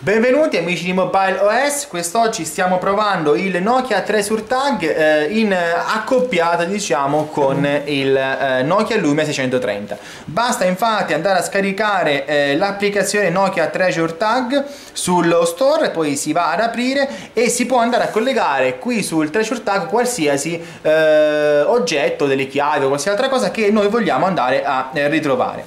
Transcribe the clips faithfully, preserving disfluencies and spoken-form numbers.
Benvenuti amici di Mobile O S, quest'oggi stiamo provando il Nokia Treasure Tag eh, in accoppiata diciamo con il eh, Nokia Lumia seicentotrenta. Basta infatti andare a scaricare eh, l'applicazione Nokia Treasure Tag sullo store, poi si va ad aprire e si può andare a collegare qui sul Treasure Tag qualsiasi eh, oggetto, delle chiavi o qualsiasi altra cosa che noi vogliamo andare a eh, ritrovare.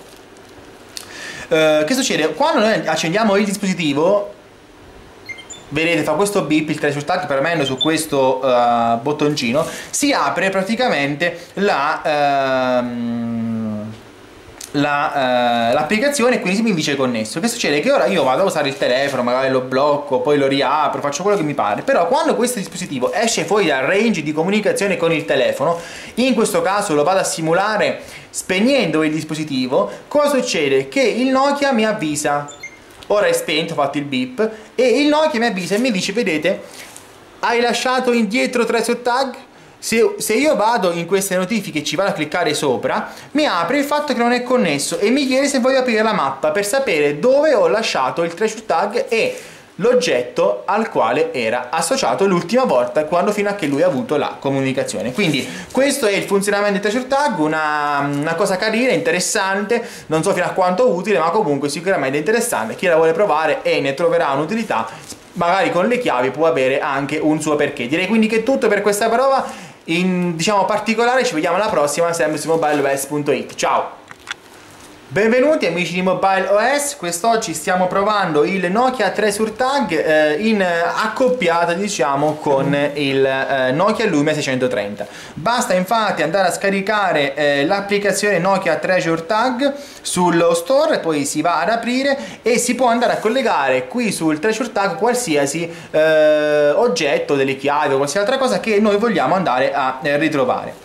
Uh, che succede? Quando noi accendiamo il dispositivo, vedete, fa questo beep, il Treasure Tag premendo su questo uh, bottoncino si apre praticamente la uh, l'applicazione la, uh, e quindi mi dice connesso. Che succede? Che ora io vado a usare il telefono, magari lo blocco, poi lo riapro, faccio quello che mi pare, però quando questo dispositivo esce fuori dal range di comunicazione con il telefono, in questo caso lo vado a simulare spegnendo il dispositivo, cosa succede? Che il Nokia mi avvisa, ora è spento, ho fatto il beep, e il Nokia mi avvisa e mi dice: vedete, hai lasciato indietro Treasure Tag? Se, se io vado in queste notifiche e ci vado a cliccare sopra, mi apre il fatto che non è connesso e mi chiede se voglio aprire la mappa per sapere dove ho lasciato il Treasure Tag e l'oggetto al quale era associato l'ultima volta, quando fino a che lui ha avuto la comunicazione. Quindi questo è il funzionamento del Treasure Tag, una, una cosa carina, interessante, non so fino a quanto utile, ma comunque sicuramente interessante. Chi la vuole provare e ne troverà un'utilità, magari con le chiavi può avere anche un suo perché. Direi quindi che è tutto per questa prova in diciamo particolare, ci vediamo alla prossima sempre su mobile o s punto it. Ciao! Benvenuti amici di Mobile O S, quest'oggi stiamo provando il Nokia Treasure Tag eh, in accoppiata diciamo con il eh, Nokia Lumia seicentotrenta. Basta infatti andare a scaricare eh, l'applicazione Nokia Treasure Tag sullo store, poi si va ad aprire e si può andare a collegare qui sul Treasure Tag qualsiasi eh, oggetto, delle chiavi o qualsiasi altra cosa che noi vogliamo andare a eh, ritrovare.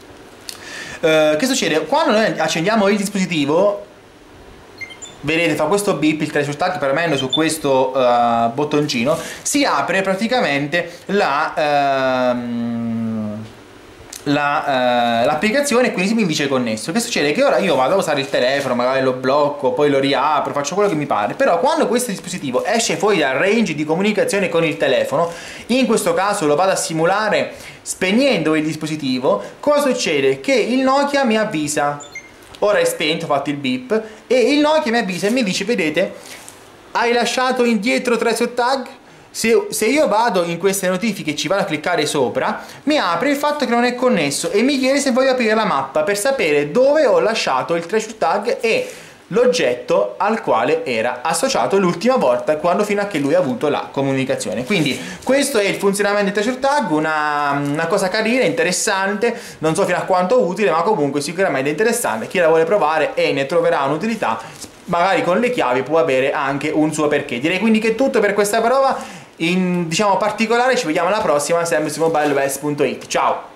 Uh, che succede? Quando noi accendiamo il dispositivo, vedete, fa questo beep, il Treasure Tag premendo su questo uh, bottoncino si apre praticamente la uh, l'applicazione uh, e quindi mi dice connesso. Che succede? Che ora io vado a usare il telefono, magari lo blocco, poi lo riapro, faccio quello che mi pare, però quando questo dispositivo esce fuori dal range di comunicazione con il telefono, in questo caso lo vado a simulare spegnendo il dispositivo, cosa succede? Che il Nokia mi avvisa, ora è spento, ho fatto il beep, e il Nokia mi avvisa e mi dice: vedete, hai lasciato indietro Treasure Tag? Se, se io vado in queste notifiche e ci vado a cliccare sopra, mi apre il fatto che non è connesso e mi chiede se voglio aprire la mappa per sapere dove ho lasciato il Treasure Tag e l'oggetto al quale era associato l'ultima volta, quando fino a che lui ha avuto la comunicazione. Quindi questo è il funzionamento del Treasure Tag, una, una cosa carina, interessante, non so fino a quanto utile, ma comunque sicuramente interessante. Chi la vuole provare e ne troverà un'utilità, magari con le chiavi può avere anche un suo perché. Direi quindi che è tutto per questa prova in diciamo particolare, ci vediamo alla prossima sempre su mobile o s punto it. Ciao!